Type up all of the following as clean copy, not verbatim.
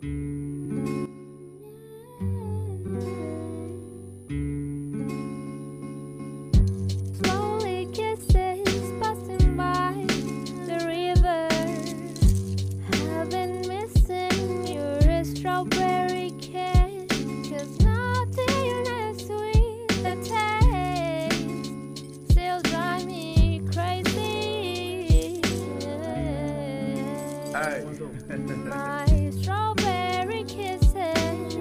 Slowly kisses passing by the river. I've been missing your strawberry kiss, 'cause nothing as sweet the taste still drive me crazy. My strawberry kisses,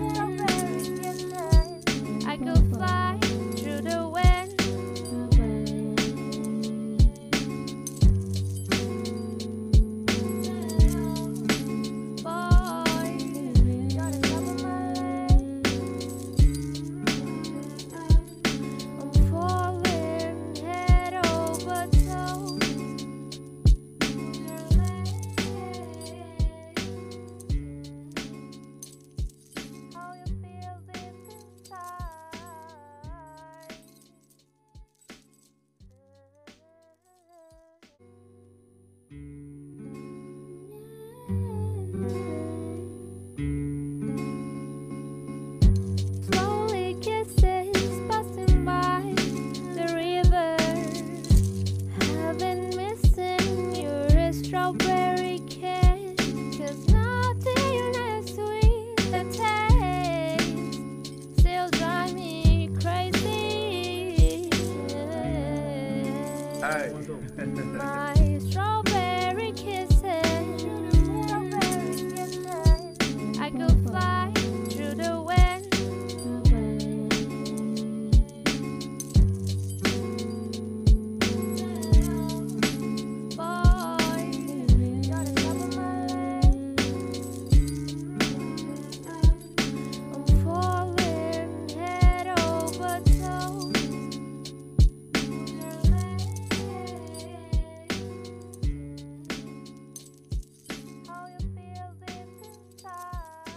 I could fly through the wind. Boy, you're the top of my list. I'm falling head over toes. How you feel deep inside. Slowly kisses passing by the river. I've been missing your strawberry kiss, 'cause nothing as sweet the taste still drive me crazy. My strawberry kisses, I could fly through the wind. Boy, you're the top of my list. I'm falling head over toes. How you feel deep inside.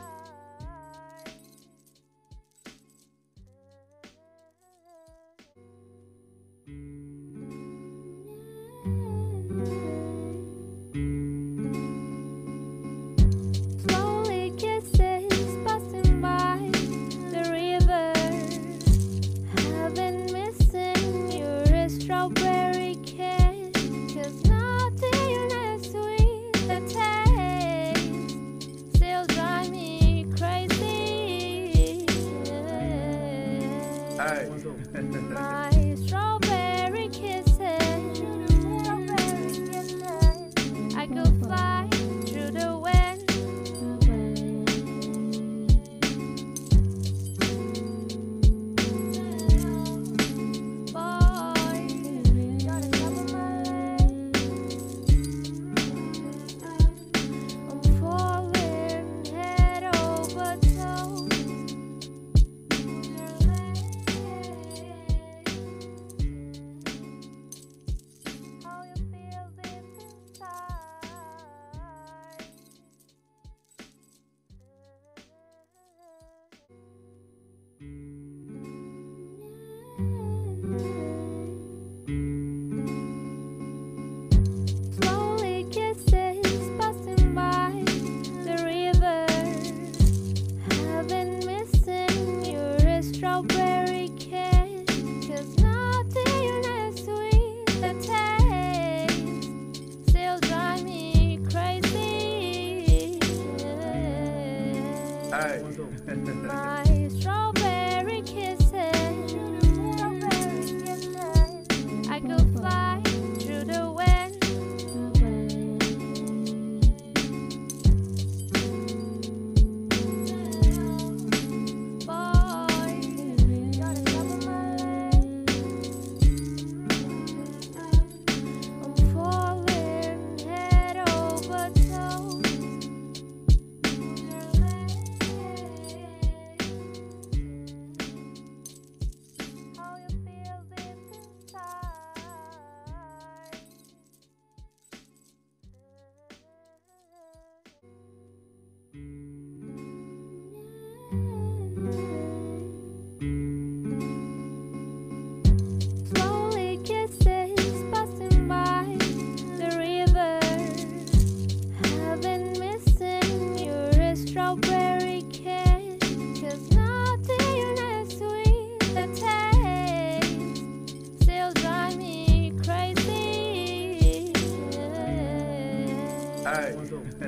Slowly kisses passing by the river. I've been missing your strawberry kiss, 'cause nothing as sweet the taste still drive me crazy. My strawberry kisses, I could fly through the wind. Boy, you're the top of my list. I'm falling head over toes. How you feel deep inside. Slowly kisses passing by the river. I've been missing your strawberry kiss, 'cause nothing as sweet the taste still drive me crazy. My strawberry kisses, I could fly through the wind. Boy, you're the top of my list. I'm falling head over toes.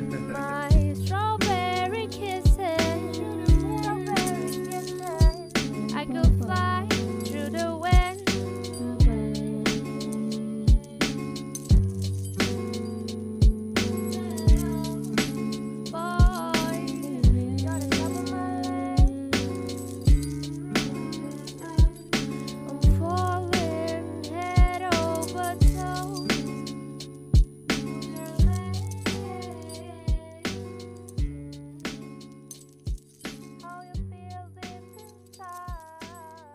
My strawberry kisses, I could fly through the wind. Boy, you're the top of my list. I'm falling head over toes. How you feel deep inside.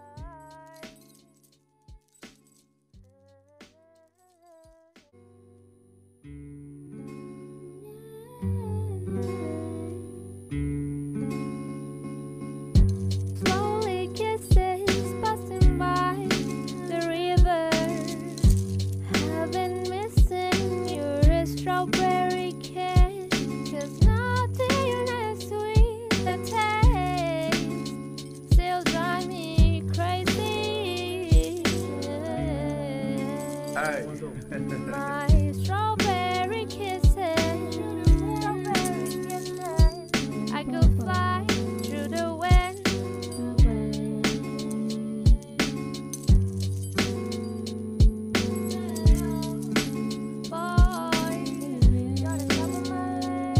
Slowly kisses passing by the river. I've been missing your strawberry kiss, 'cause nothing as sweet the taste still drive me crazy. My strawberry kisses, I could fly through the wind. Boy, you're the top of my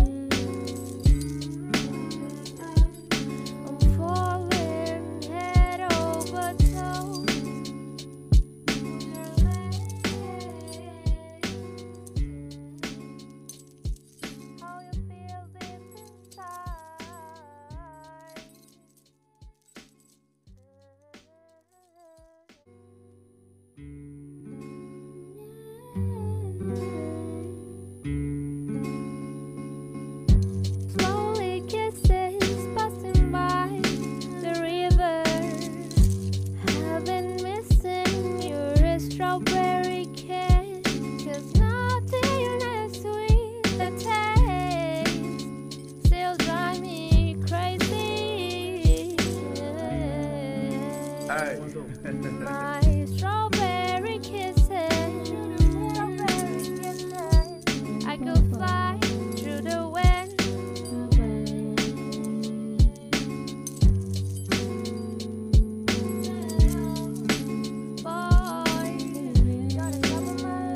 list. I'm falling head over toes. How you feel deep inside. Slowly kisses passing by the river. I've been missing your strawberry kiss, 'cause nothing as sweet the taste still drive me crazy. My strawberry kisses, I could fly through the wind. Boy, you're the top of my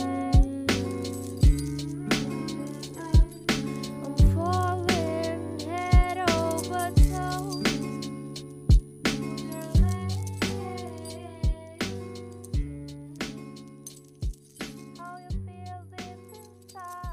list. I'm falling head over toes. How you feel deep inside.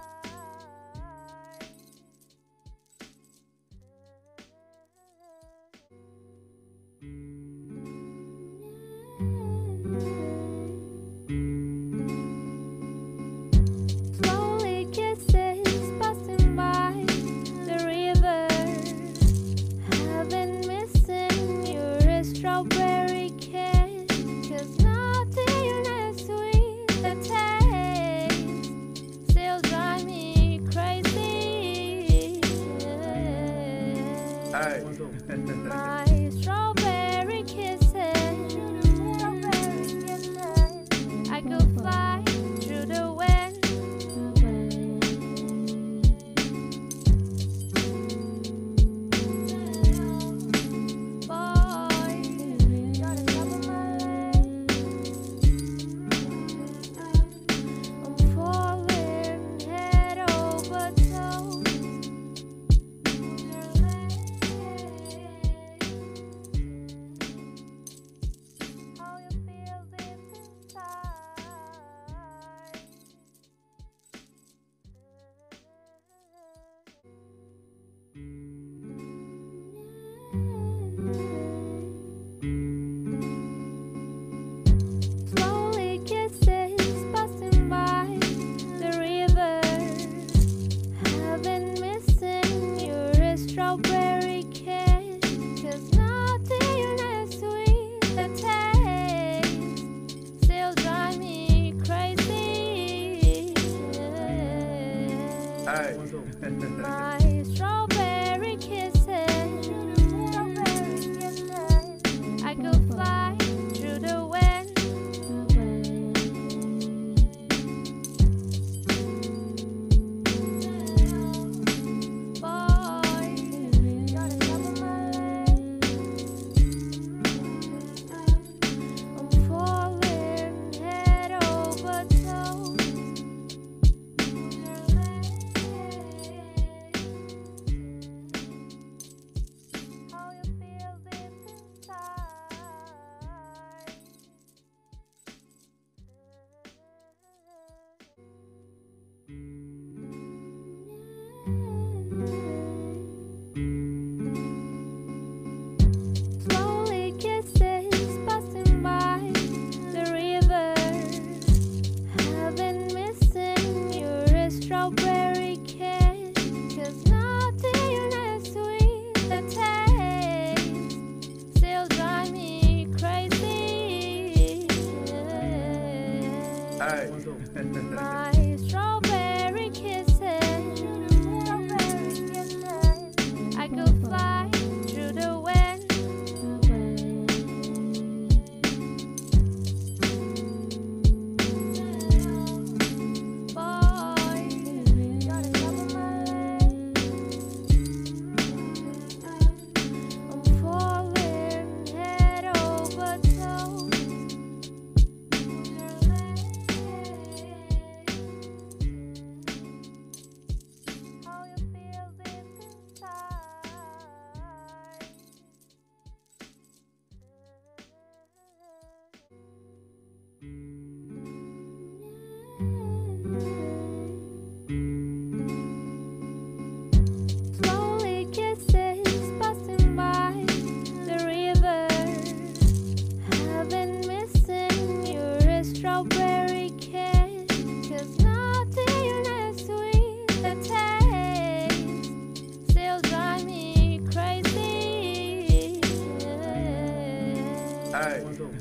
Slowly kisses passing by the river. I've been missing your strawberry kiss, 'cause nothing as sweet the taste still drive me crazy. My strawberry kisses, I could fly through the wind. Boy, you're the top of my list. I'm falling head over toes. How you feel deep inside. Slowly kisses passing by the river. I've been missing your strawberry kiss, 'cause nothing as sweet the taste still drive me crazy. My strawberry kisses, I could fly through the wind.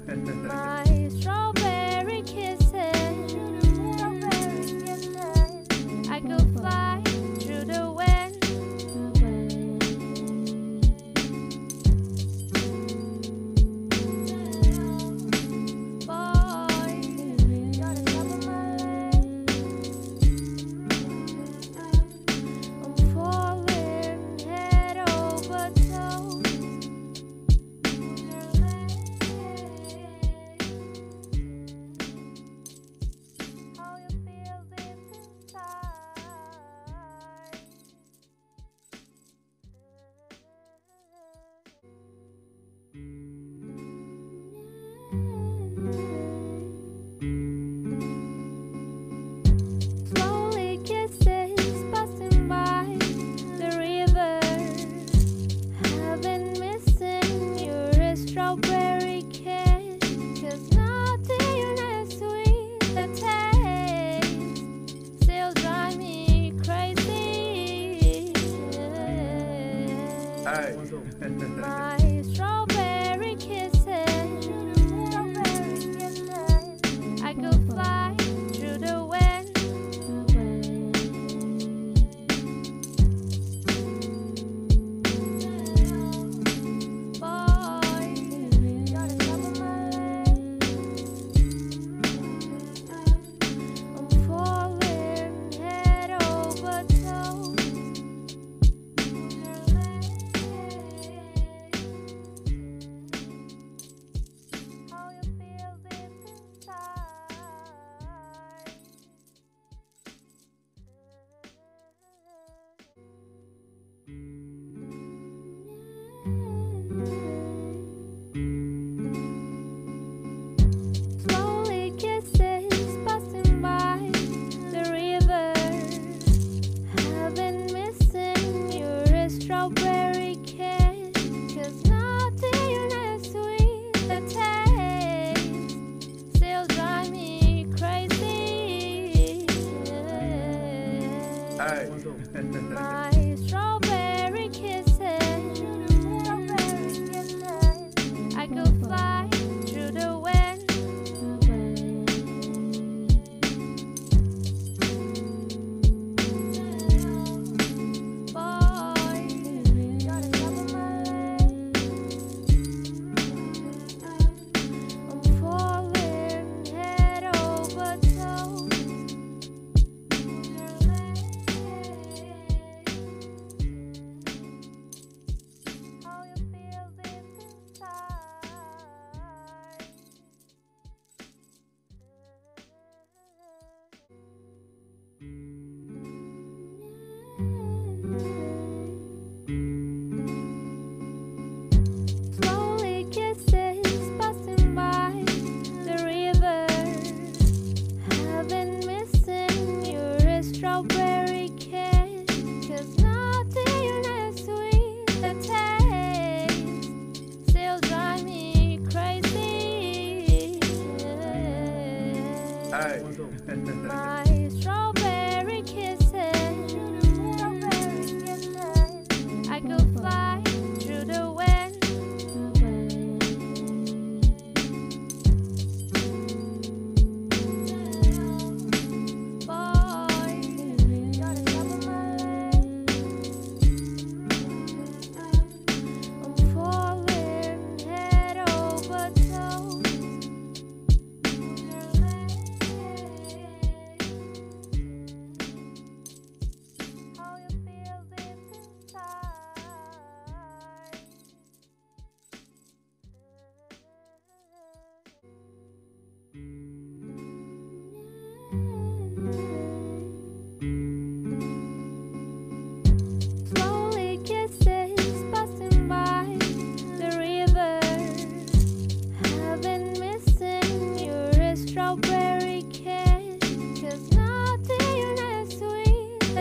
My strawberry kisses, I could fly through the wind. Boy, you're the top of my list. I'm falling head over toes. How you feel deep inside. Slowly kisses passing by the river. I've been missing your strawberry kiss, 'cause nothing as sweet the taste still drive me crazy. My strawberry kisses, I could fly through the wind. Boy, you're the top of my list. I'm falling head over toes. How you feel deep inside. Slowly kisses passing by the river. I've been missing your strawberry kiss, 'cause nothing as sweet the taste still drive me crazy. My strawberry kisses, I could fly through the wind. Boy, you're the top of my list. I'm falling head over toes. How you feel deep inside. Slowly kisses passing by the river. I've been missing your strawberry kiss, 'cause nothing as sweet the taste still drive me crazy. My strawberry kisses, I could fly through the wind. Boy, you're the top of my list. I'm falling head over toes. How you feel deep inside. Slowly kisses passing by the river. I've been missing your strawberry kiss, 'cause nothing as sweet the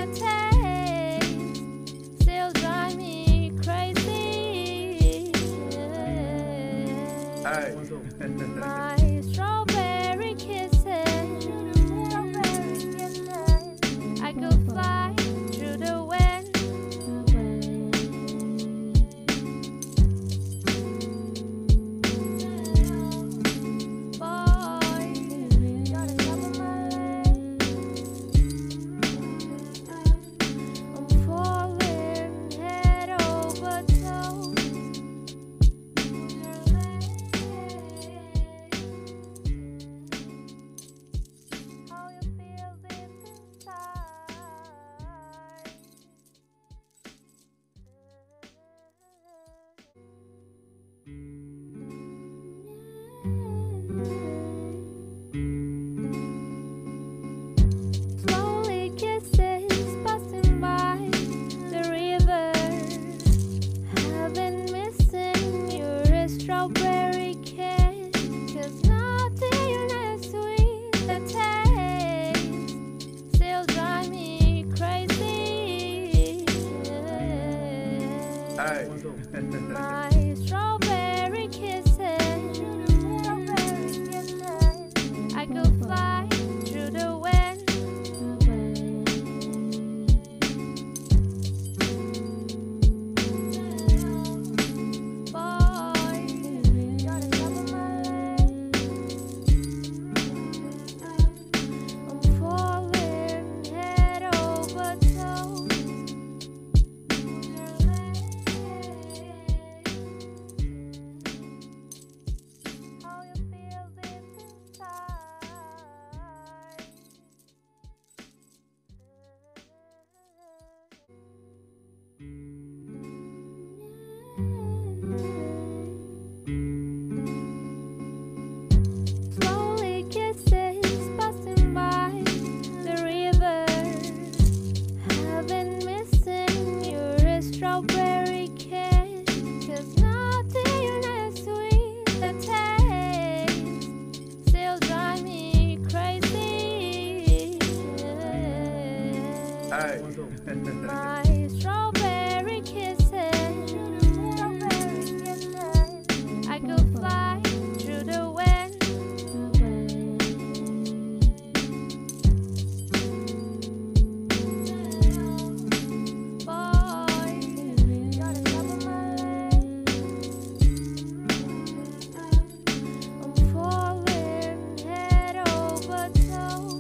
taste still drive me crazy. My strawberry kisses, I could fly through the wind. Hey. My strawberry kisses. I could fly through the wind. Boy, you're the top of my list. I'm falling head over toes. How you feel deep inside. Slowly kisses passing by the river. I've been missing your strawberry kiss, 'cause nothing as sweet the taste still drive me crazy. Hey. My strawberry kisses. I could fly through the wind. Boy, you're the top of my list. I'm falling head over toes.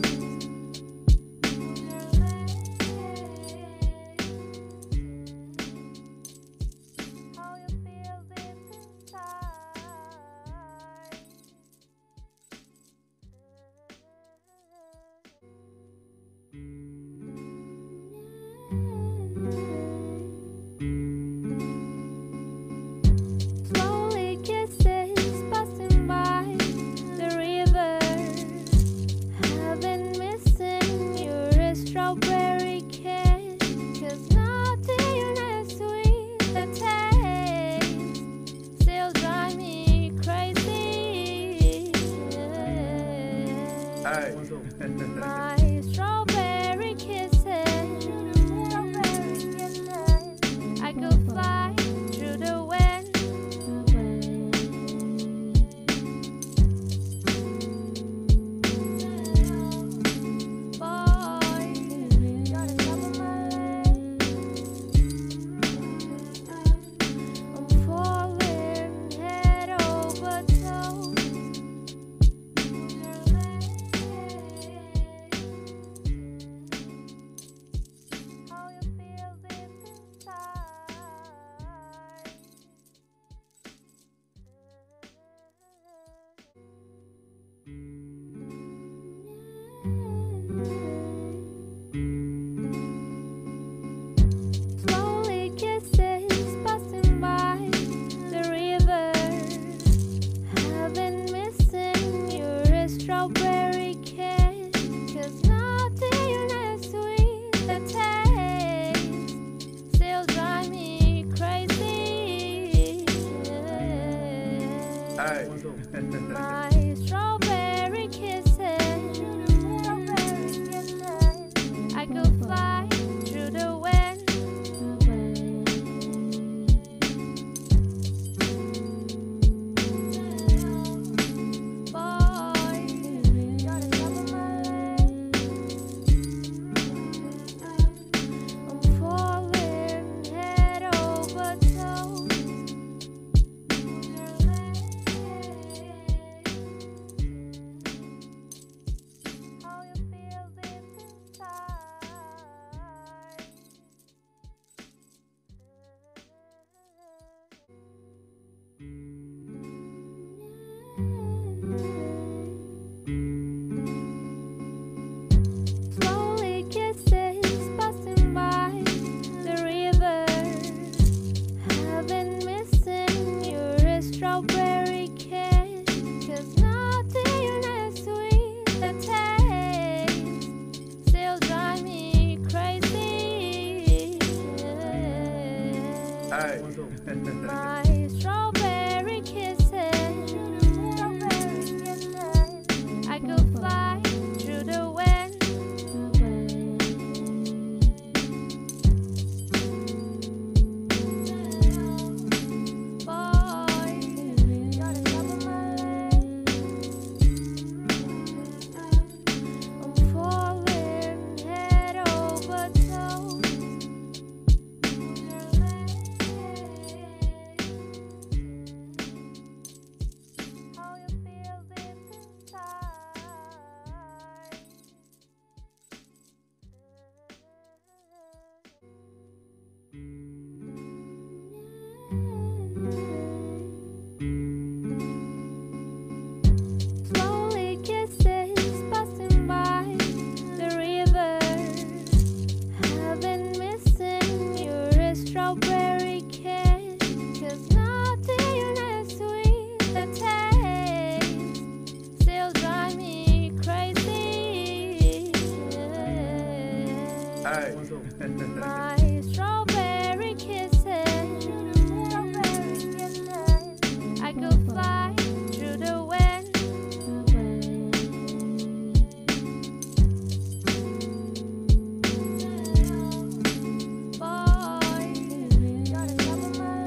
How you feel deep inside. Slowly kisses passing by the river. I've been missing your strawberry kiss, 'cause nothing as sweet the taste still drive me crazy. Hey. My strawberry kisses. I could fly through the wind. Boy, you're the top of my list. I'm falling head over toes. How you feel deep inside. Slowly kisses passing by the river. I've been missing your strawberry kiss, 'cause nothing as sweet the taste still drive me crazy. Hey. My strawberry kisses. I could fly through the wind. Boy, you're the top of my list. I'm falling head over toes. How you feel deep inside. Slowly kisses passing by the river. I've been missing your strawberry kiss, 'cause nothing as sweet the taste still drive me crazy. Hey. My strawberry kisses. I could fly through the wind. 'cause nothing as sweet the taste still drive me crazy. Hey. My strawberry kisses, I could fly through the wind. Boy, you're the top of my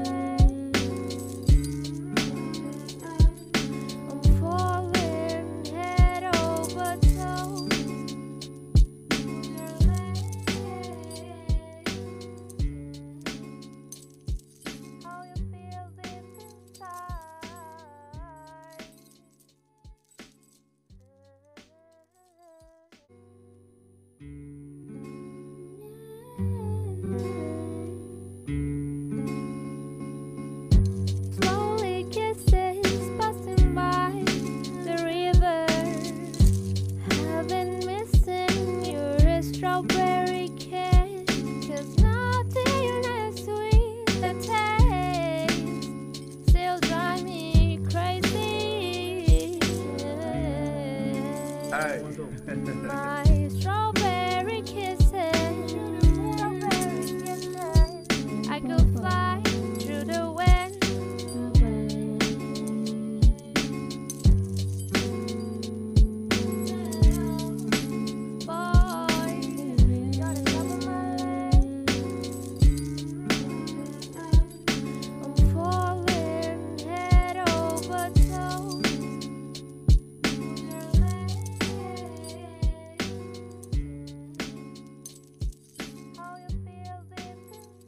list. I'm falling head over toes. How you feel deep inside. Slowly kisses passing by the river. I've been missing your strawberry kiss, 'cause nothing as sweet the taste still drive me crazy. Hey. My strawberry kisses, I could fly through the wind. Boy, you're the top of my list. I'm falling head over toes. How you feel deep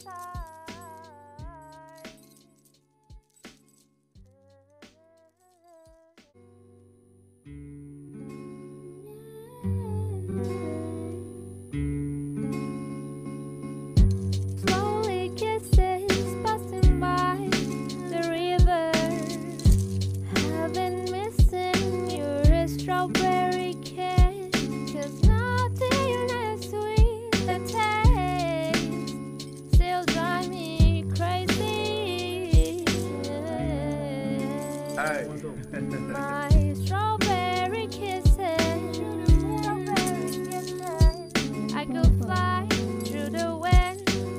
inside. Slowly kisses passing by the river. I've been missing your strawberry kiss, 'cause nothing as sweet the taste still drive me crazy. Hey. My strawberry kisses, I could fly through the wind.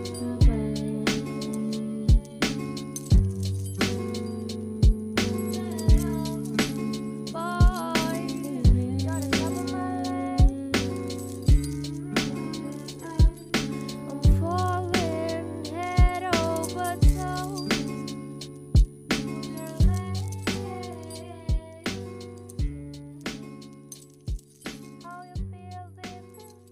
Boy, you're the top of my list. I'm falling head over toes. How you feel deep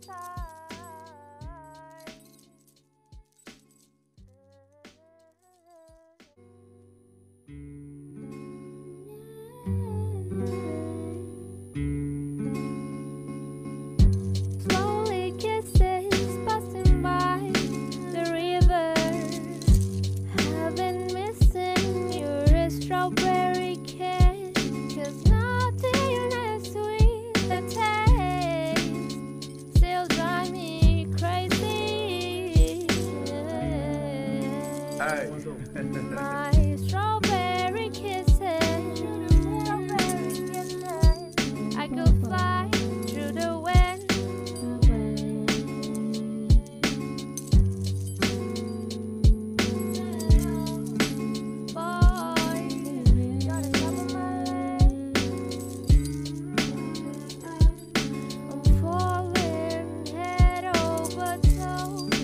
inside. Slowly kisses passing by the river. I've been missing your strawberry kiss, 'cause nothing as sweet the taste still drive me crazy. Hey. My strawberry kisses, I could fly through the wind. Boy, you're the top of my list. I'm falling head over toes.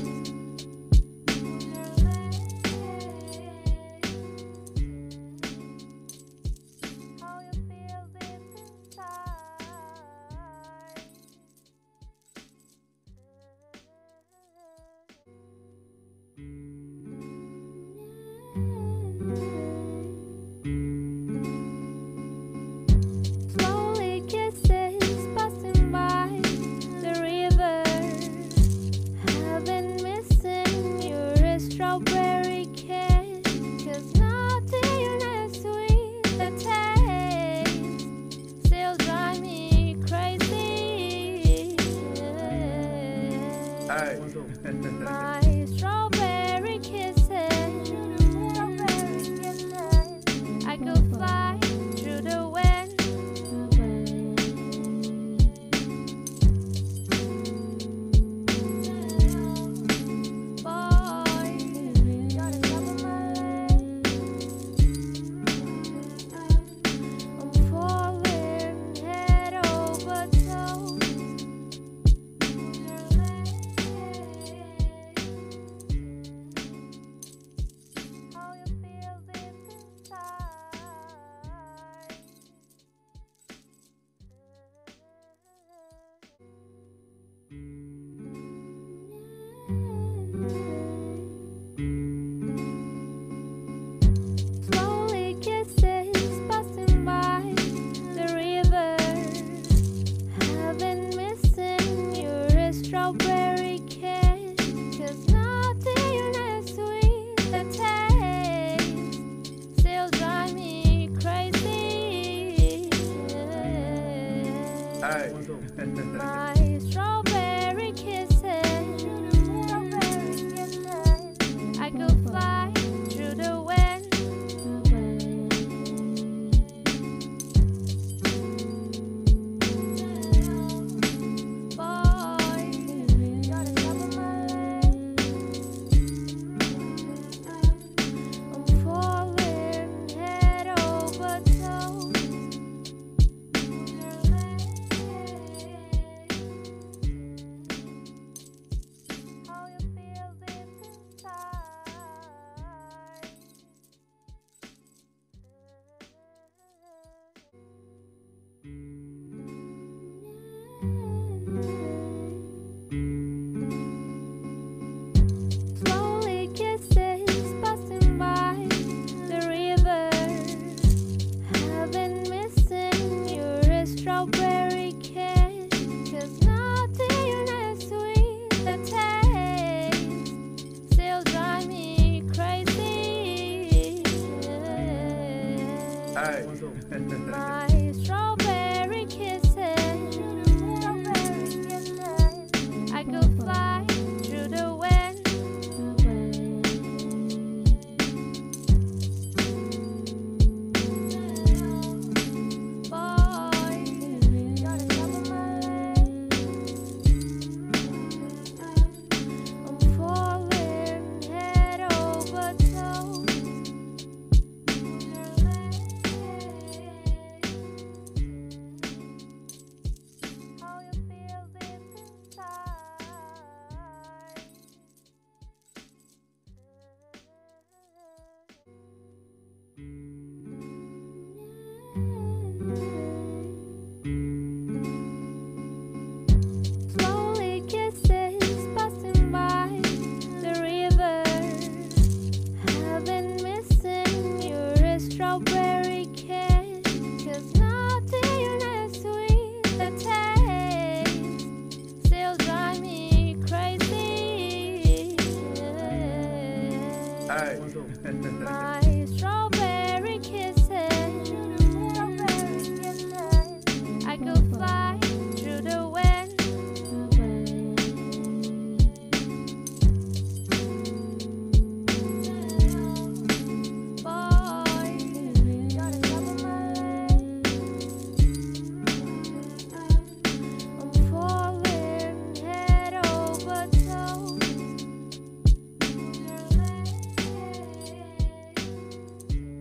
fly through the wind. Boy, you're the top of my list. I'm falling head over toes. How you feel deep inside. Slowly kisses passing by the river. I've been missing your strawberry kiss, 'cause nothing as sweet the taste still drive me crazy. My strawberry kisses, I could fly through the wind. Boy, you're the top of my list. I'm falling head over toes. How you feel deep inside. Slowly kisses passing by the river. I've been missing your strawberry kiss, 'cause nothing as sweet the taste still drive me crazy. My strawberry kisses, I could fly through the wind. Boy, you're the top of my list. I'm falling head over toes.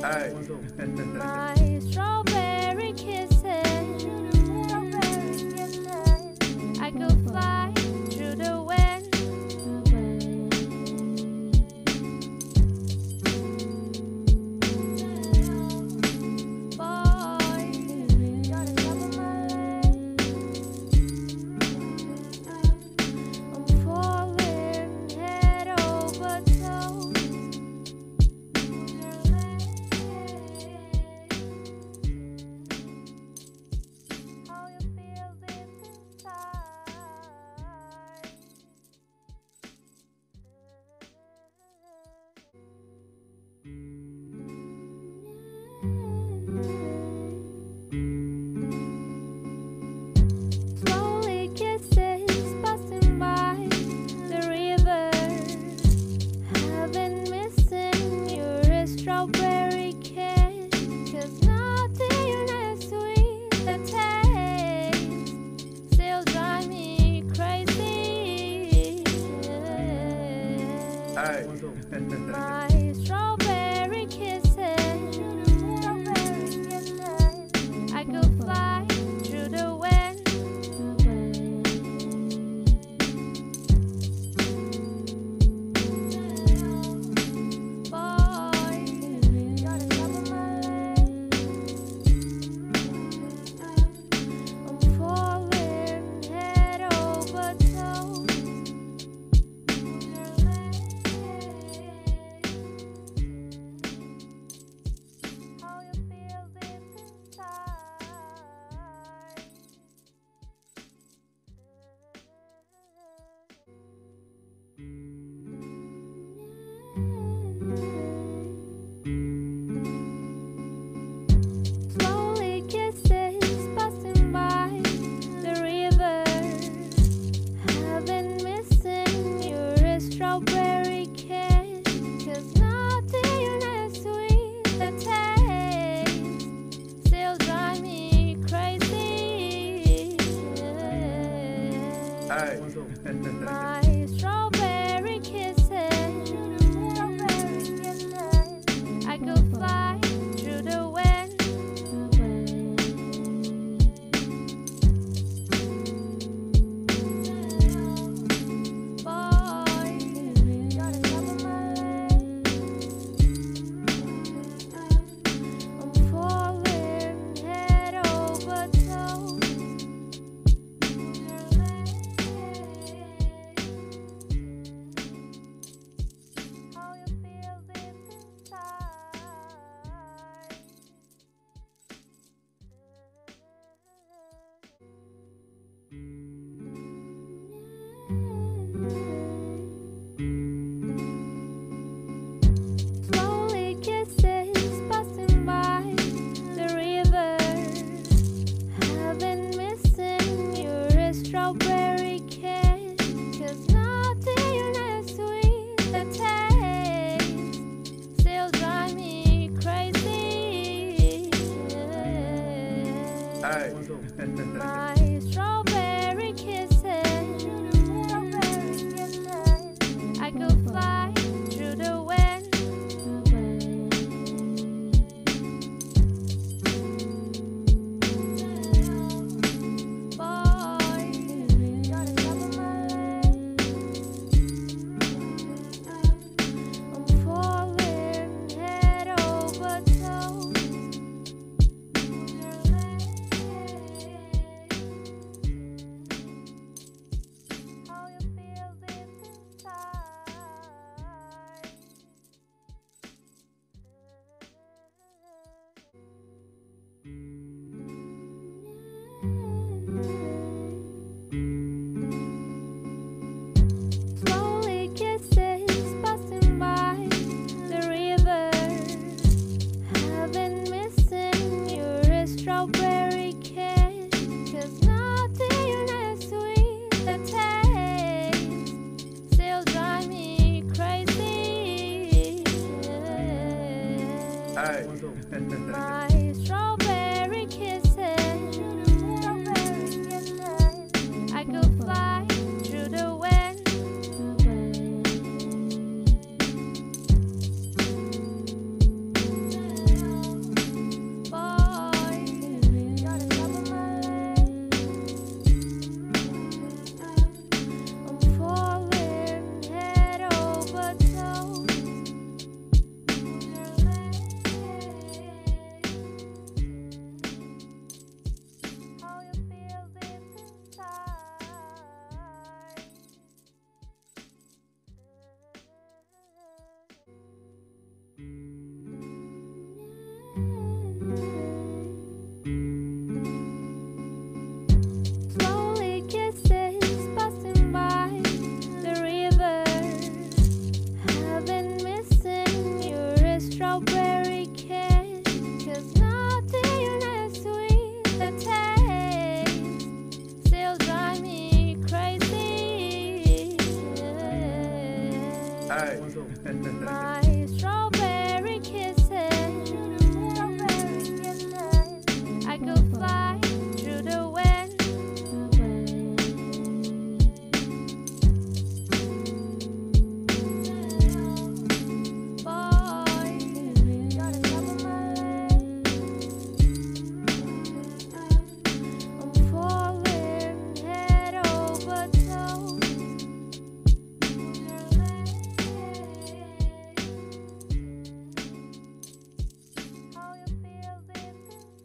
Hey. My strawberry kisses. I could fly through the wind. Boy, you're the top of my list. I'm falling head over toes. How you feel deep inside. Slowly kisses passing by the river. I've been missing your strawberry kiss, 'cause nothing as sweet the taste still drive me crazy. Hey. My strawberry kisses. I could fly through the wind. Boy, you're the top of my list. I'm falling head over toes. How you feel deep inside. Slowly kisses passing by the river. I've been missing your strawberry kiss, 'cause nothing as sweet the taste still drive me crazy. Hey. My strawberry kisses. I could fly through the wind. Boy, you're the top of my list. I'm falling head over toes. How you feel deep inside. Slowly kisses passing by the river. I've been missing your strawberry kiss, 'cause nothing as sweet the taste still drive me crazy. Hey. My strawberry kisses. I could fly through the wind. Boy, you're the top of my list. I'm falling head over toes. How you feel deep inside. Slowly kisses passing by the river. I've been missing your strawberry kiss, 'cause nothing as sweet the taste still drive me crazy. Hey. My strawberry kisses. I could fly through the wind. My strawberry kisses, I could fly through the wind. Boy, you're the top of my list. I'm falling head over toes. How you feel deep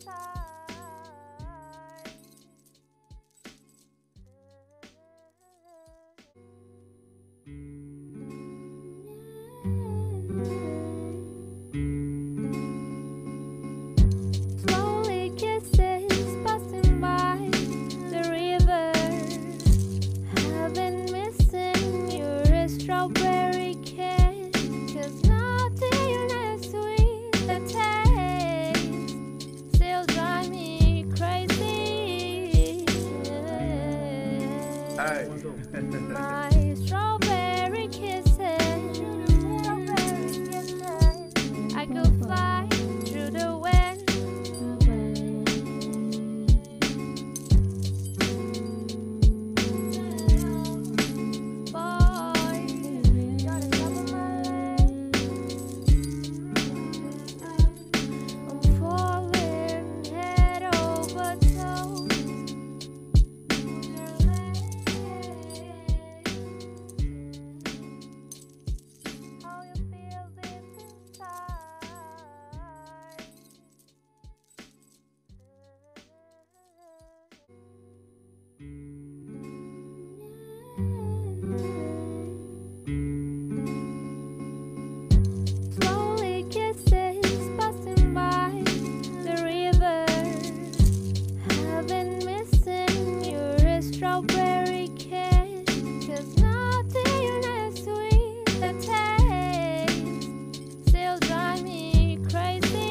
inside. Slowly kisses passing by the river. I've been missing your strawberry kiss, 'cause nothing as sweet the taste still drive me crazy. My strawberry kisses, I could fly through the wind. Boy, you're the top of my list. I'm falling head over toes. How you feel deep inside. Slowly kisses passing by the river. I've been missing your strawberry kiss, 'cause nothing as sweet the taste still drive me crazy.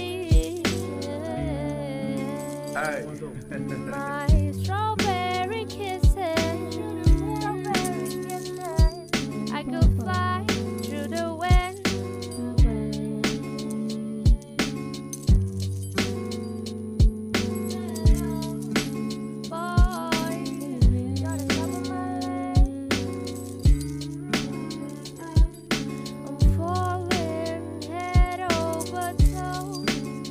My strawberry kisses, I could fly through the wind. Boy, you're the top of my list. I'm falling head over toes.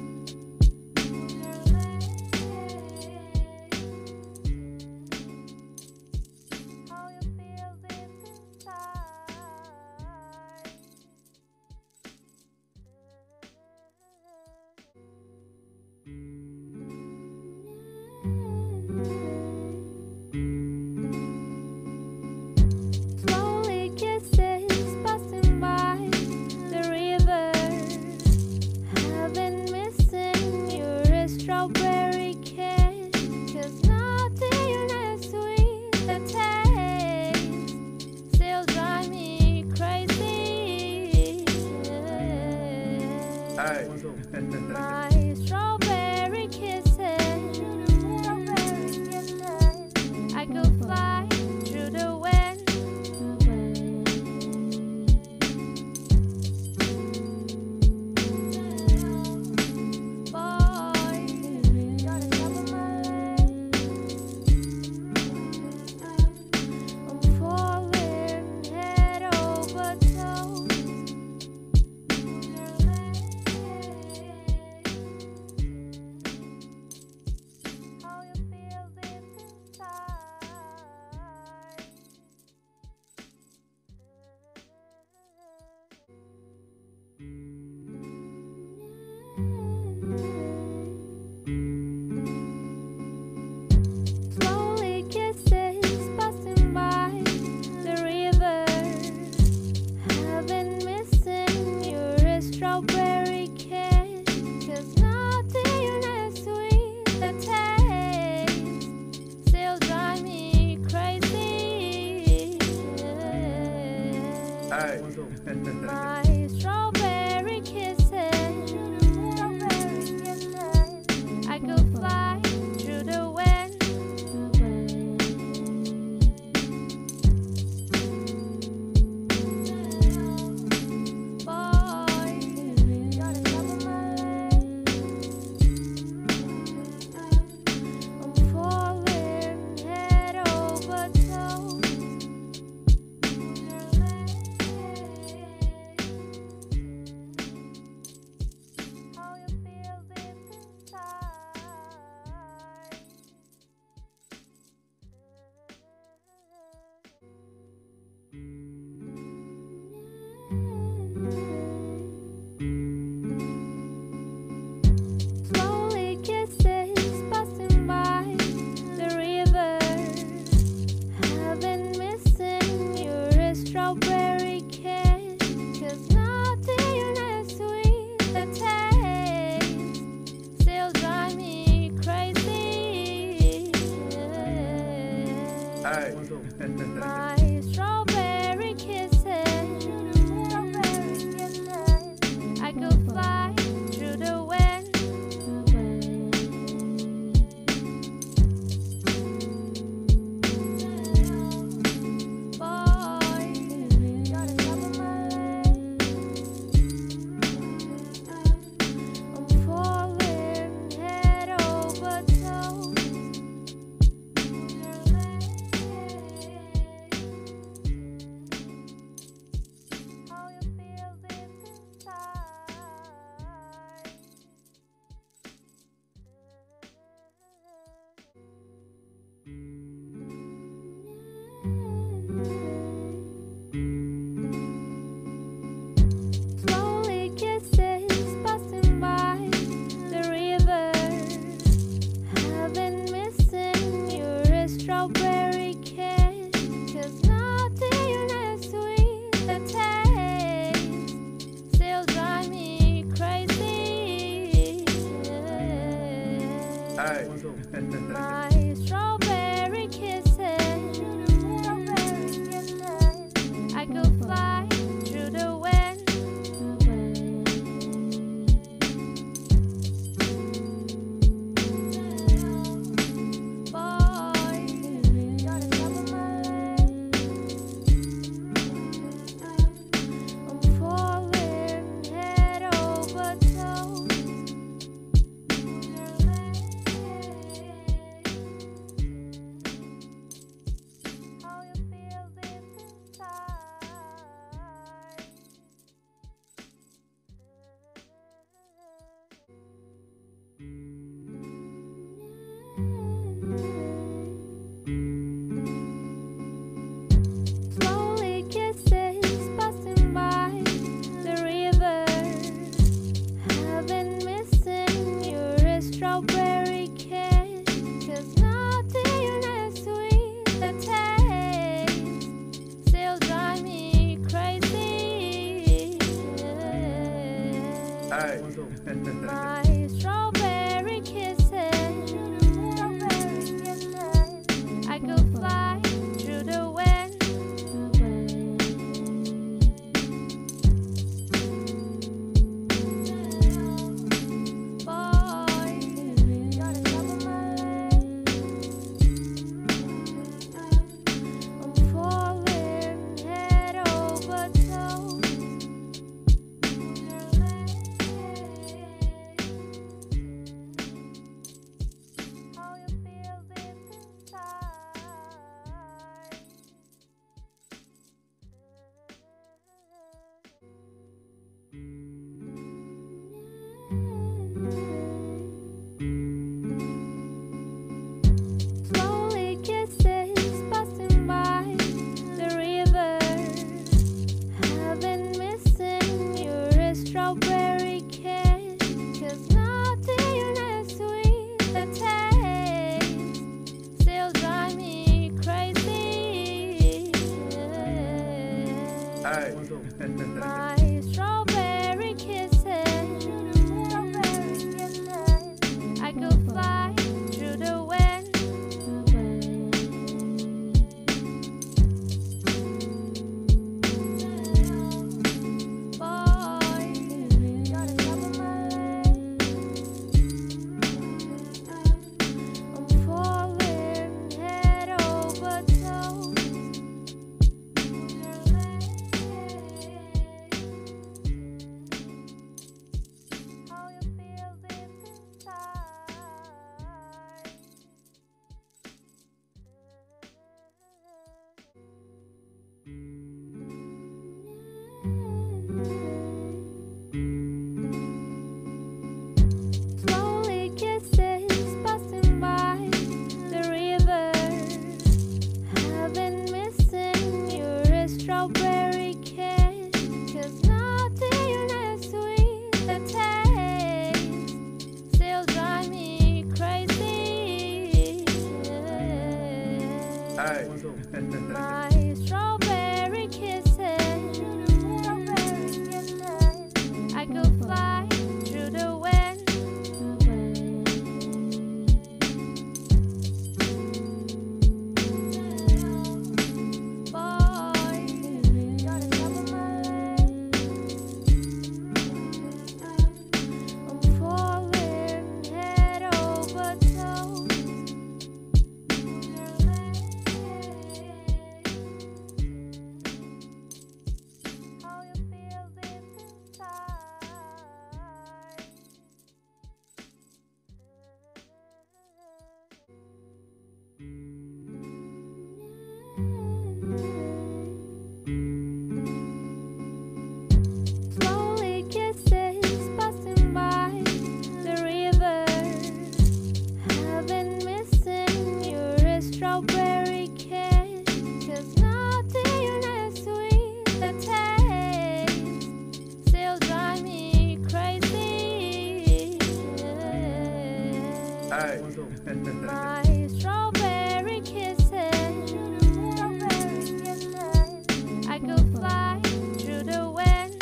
How you feel deep inside. Slowly kisses passing by the river. I've been missing your strawberry kiss, 'cause nothing as sweet the taste still drive me crazy. My strawberry kisses, I could fly through the wind. Boy, you're the top of my list. I'm falling head over toes. My strawberry kisses, I could fly through the wind. Boy, you're the top of my list. I'm falling head over toes. How you feel deep inside. Slowly kisses passing by the river. I've been missing your strawberry kiss, 'cause nothing as sweet the taste still drive me crazy. My strawberry kisses, I could fly through the wind. Boy, you're the top of my list. I'm falling head over toes. How you feel deep inside. Slowly kisses passing by the river. I've been missing your strawberry kiss, 'cause nothing as sweet the taste still drive me crazy. My strawberry kisses, I could fly through the wind. Boy, you're the top of my list. I'm falling head over toes. How you feel deep inside. Slowly kisses passing by the river. I've been missing your strawberry kiss, 'cause nothing as sweet the taste still drive me crazy. My strawberry kisses, I could fly through the wind. Boy, you're the top of my list. I'm falling head over toes. How you feel deep inside. Slowly kisses passing by the river. I've been missing your strawberry kiss, 'cause nothing as sweet the taste still drive me crazy. My strawberry kisses, I could fly through the wind.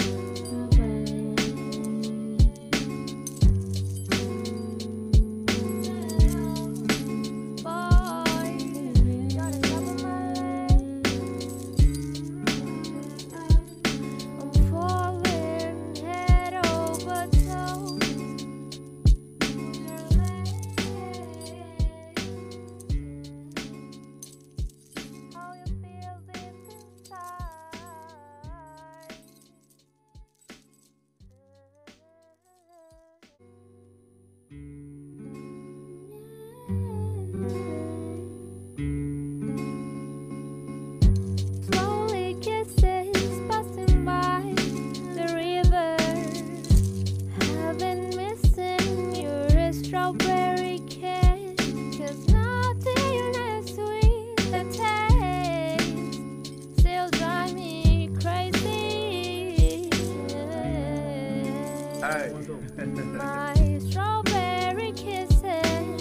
Hey. My strawberry kisses.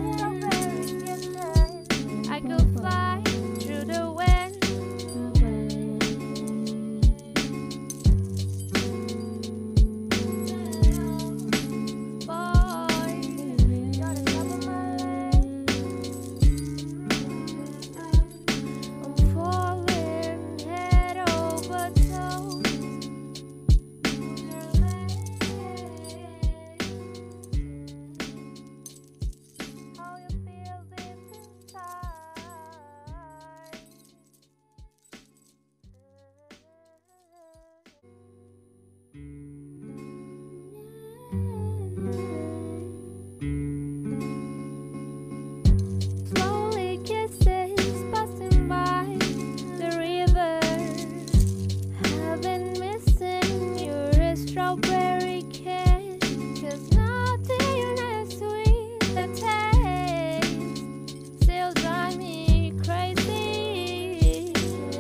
I could fly through the wind. Boy, you're the top of my list. I'm falling head over toes. How you feel deep inside. Slowly kisses passing by the river. I've been missing your strawberry kiss, 'cause nothing as sweet the taste still drive me crazy.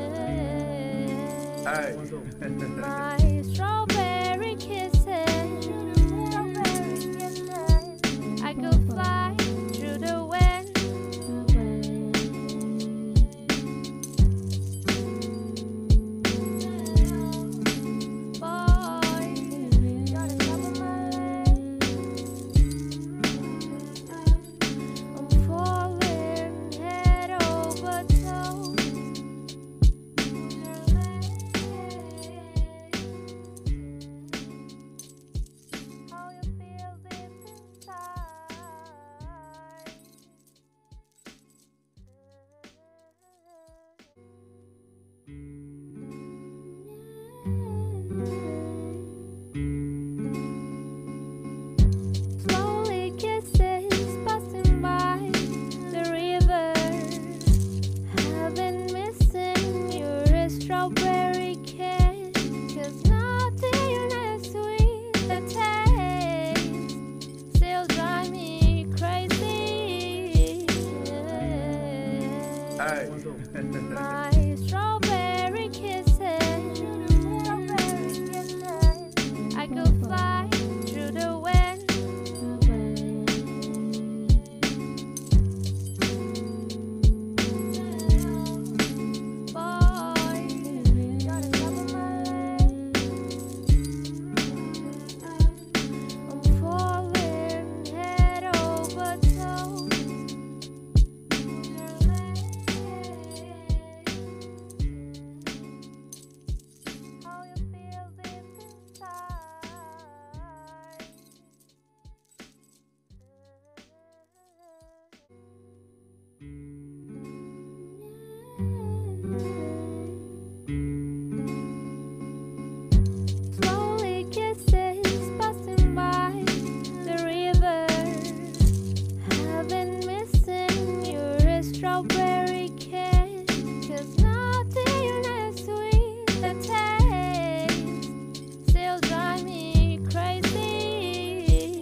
Hey. My strawberry kisses. I could fly through the wind. Boy, you're the top of my list. I'm falling head over toes. How you feel deep inside. Slowly kisses passing by the river. I've been missing your strawberry kiss, 'cause nothing as sweet the taste still drive me crazy. Hey. My strawberry kisses. I could fly through the wind. Boy, you're the top of my list. I'm falling head over toes. How you feel deep inside. Slowly kisses passing by the river. I've been missing your strawberry kiss, 'cause nothing as sweet the taste still drive me crazy.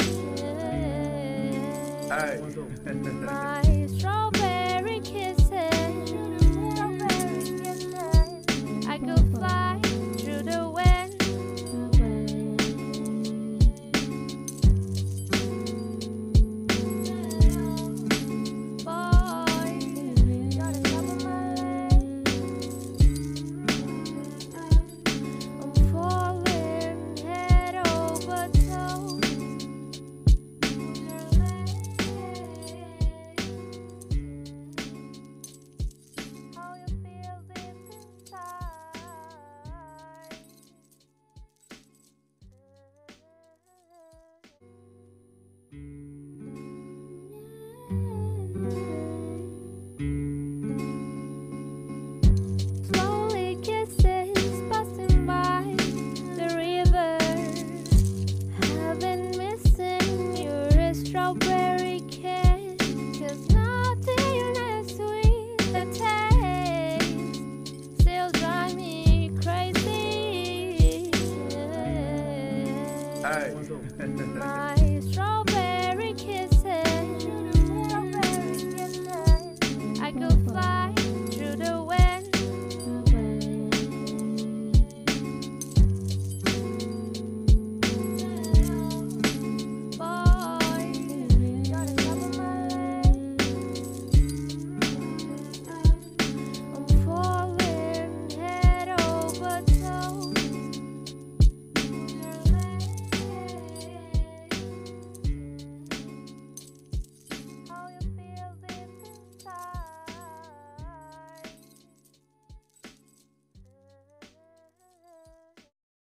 Hey. My strawberry kisses. I could fly through the wind. Boy, you're the top of my list. I'm falling head over toes. How you feel deep inside. Slowly kisses passing by the river. I've been missing your strawberry kiss, 'cause nothing as sweet the taste still drive me crazy. Hey. My strawberry kisses. I could fly